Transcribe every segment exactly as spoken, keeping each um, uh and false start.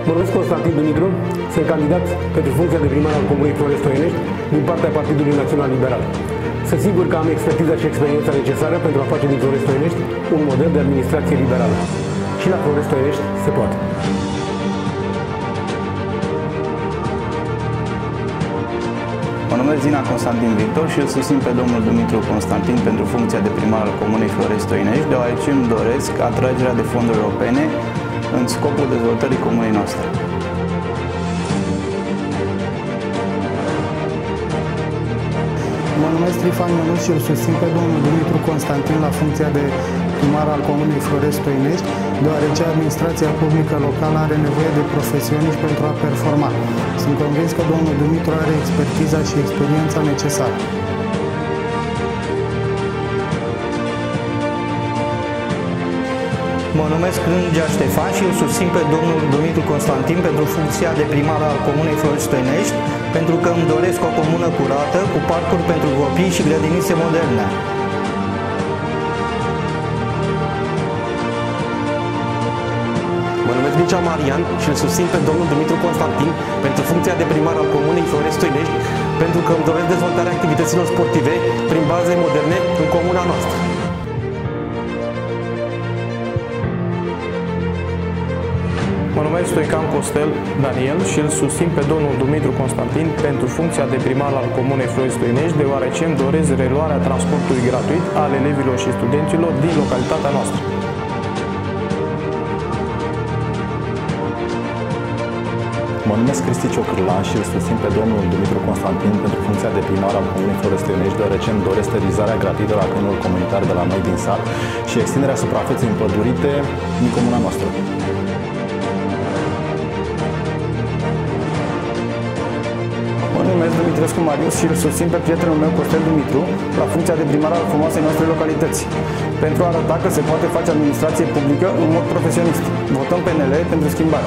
Mă numesc Constantin Dumitru, sunt candidat pentru funcția de primar al Comunei Floresc-Toienești din partea Partidului Național Liberal. Sunt sigur că am expertiza și experiența necesară pentru a face din Floresc-Toienești un model de administrație liberală. Și la Floresc-Toienești se poate. Mă numesc Zina Constantin Victor și îl susțin pe domnul Dumitru Constantin pentru funcția de primar al Comunei Floresc-Toienești, deoarece îmi doresc atragerea de fonduri europene în scopul dezvoltării comunei noastre. Mă numesc Trifan Ionuț și îl susțin pe domnul Dumitru Constantin la funcția de primar al Comunei Floresc-Toienești, deoarece administrația publică locală are nevoie de profesioniști pentru a performa. Sunt convins că domnul Dumitru are expertiza și experiența necesară. Mă numesc Rângea Ștefan și îl susțin pe domnul Dumitru Constantin pentru funcția de primar al Comunei Floresc-Toienești, pentru că îmi doresc o comună curată, cu parcuri pentru copii și grădinițe moderne. Mă numesc Mircea Marian și îl susțin pe domnul Dumitru Constantin pentru funcția de primar al Comunei Floresc-Toienești, pentru că îmi doresc dezvoltarea activităților sportive prin baze moderne în comuna noastră. Mă numesc Stoican Costel Daniel și îl susțin pe domnul Dumitru Constantin pentru funcția de primar al Comunei Floresc-Toienești, deoarece îmi doresc reluarea transportului gratuit al elevilor și studenților din localitatea noastră. Mă numesc Cristi Ciocârlan și îl susțin pe domnul Dumitru Constantin pentru funcția de primar al Comunei Floresc-Toienești, deoarece îmi doresc sterilizarea gratuită la câinul comunitar de la noi din sat și extinderea suprafeței împădurite din comuna noastră. Mă numesc Dumitrescu Marius și îl susțin pe prietenul meu Costel Dumitru la funcția de primar al frumoasei noastre localități, pentru a arăta că se poate face administrație publică în mod profesionist. Votăm P N L pentru schimbare.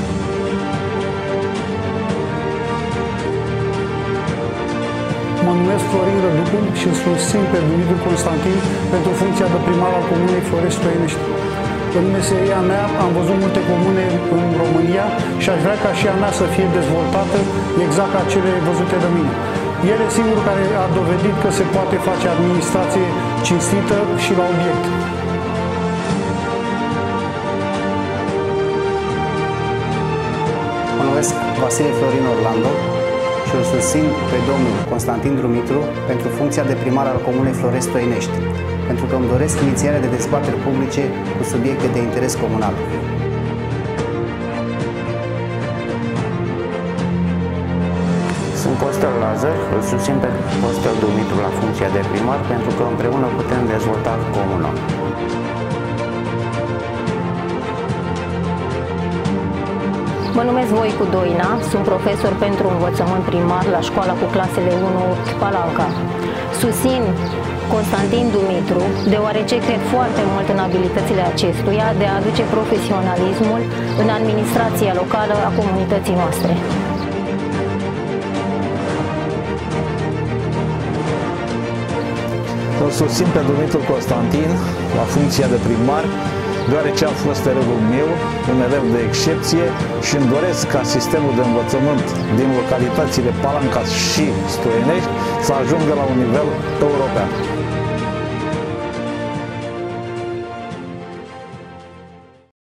Mă numesc Florin Răducu și îl susțin pe Dumitru Constantin pentru funcția de primar al Comunei Floresc-Toienești. În meseria mea am văzut multe comune în România și aș vrea ca și a mea să fie dezvoltată exact ca cele văzute de mine. El e singurul care a dovedit că se poate face administrație cinstită și la obiect. Mă numesc Vasile Florin Orlando și îl susțin pe domnul Constantin Dumitru pentru funcția de primar al Comunei Floresc-Toienești, pentru că îmi doresc inițierea de dezbateri publice cu subiecte de interes comunal. Sunt Costel Lazar, îl susțin pe Costel Dumitru la funcția de primar, pentru că împreună putem dezvolta comuna. Mă numesc Voicu Doina, sunt profesor pentru învățământ primar la școala cu clasele unu opt Palanca. Susțin Constantin Dumitru, deoarece cred foarte mult în abilitățile acestuia de a aduce profesionalismul în administrația locală a comunității noastre. Îl susțin pe Dumitru Constantin la funcția de primar, deoarece a fost elevul meu, un elev de excepție și îmi doresc ca sistemul de învățământ din localitățile Palanca și Stoienești să ajungă la un nivel european.